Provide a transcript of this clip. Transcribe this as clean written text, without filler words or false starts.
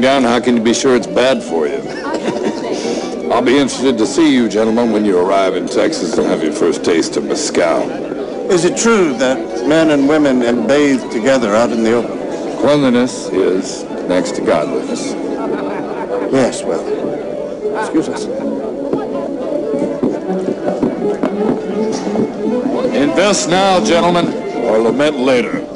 down, how can you be sure it's bad for you? I'll be interested to see you, gentlemen, when you arrive in Texas and have your first taste of mezcal. Is it true that men and women bathe together out in the open? Cleanliness is next to godliness. Yes, well, excuse us. Invest now, gentlemen, or lament later.